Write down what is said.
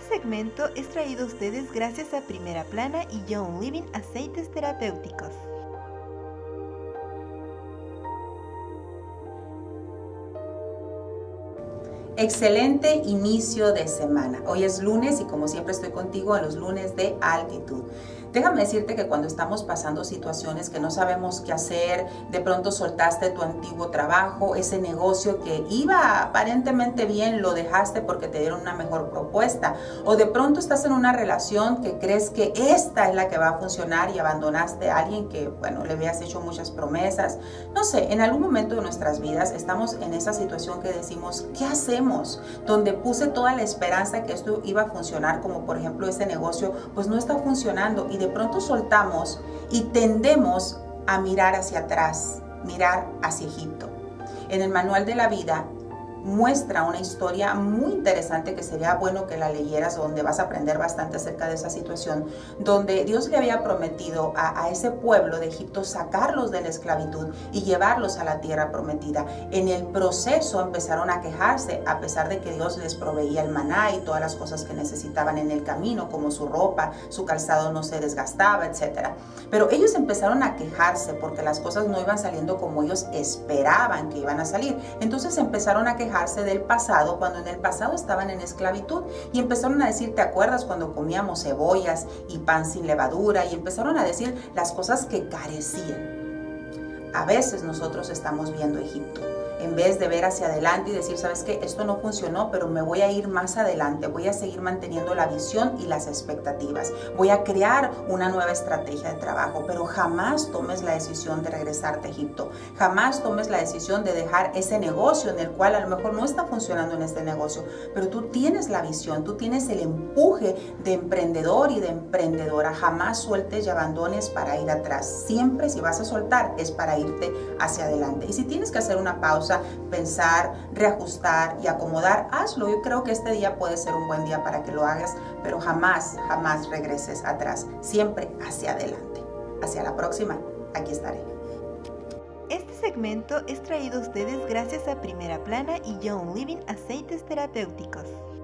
segmento es traído a ustedes gracias a Primera Plana y Young Living Aceites Terapéuticos. Excelente inicio de semana. Hoy es lunes y como siempre estoy contigo en los lunes de altitud. Déjame decirte que cuando estamos pasando situaciones que no sabemos qué hacer, de pronto soltaste tu antiguo trabajo, ese negocio que iba aparentemente bien, lo dejaste porque te dieron una mejor propuesta, o de pronto estás en una relación que crees que esta es la que va a funcionar y abandonaste a alguien que, bueno, le habías hecho muchas promesas. No sé, en algún momento de nuestras vidas estamos en esa situación que decimos, ¿qué hacemos? Donde puse toda la esperanza que esto iba a funcionar, como por ejemplo ese negocio, pues no está funcionando y de pronto soltamos y tendemos a mirar hacia atrás, mirar hacia Egipto. En el manual de la vida muestra una historia muy interesante que sería bueno que la leyeras, donde vas a aprender bastante acerca de esa situación, donde Dios le había prometido a ese pueblo de Egipto sacarlos de la esclavitud y llevarlos a la tierra prometida. En el proceso empezaron a quejarse, a pesar de que Dios les proveía el maná y todas las cosas que necesitaban en el camino, como su ropa, su calzado no se desgastaba, etc. Pero ellos empezaron a quejarse porque las cosas no iban saliendo como ellos esperaban que iban a salir. Entonces empezaron a quejarse del pasado, cuando en el pasado estaban en esclavitud, y empezaron a decir, ¿te acuerdas cuando comíamos cebollas y pan sin levadura? Y empezaron a decir las cosas que carecían. A veces nosotros estamos viendo Egipto, en vez de ver hacia adelante y decir, ¿sabes qué? Esto no funcionó, pero me voy a ir más adelante, voy a seguir manteniendo la visión y las expectativas, voy a crear una nueva estrategia de trabajo, pero jamás tomes la decisión de regresarte a Egipto, jamás tomes la decisión de dejar ese negocio en el cual a lo mejor no está funcionando en este negocio, pero tú tienes la visión, tú tienes el empuje de emprendedor y de emprendedora. Jamás sueltes y abandones para ir atrás, siempre si vas a soltar es para irte hacia adelante. Y si tienes que hacer una pausa, pensar, reajustar y acomodar, hazlo. Yo creo que este día puede ser un buen día para que lo hagas, pero jamás regreses atrás, siempre hacia adelante. Hacia la próxima, aquí estaré. Este segmento es traído a ustedes gracias a Primera Plana y Young Living Aceites Terapéuticos.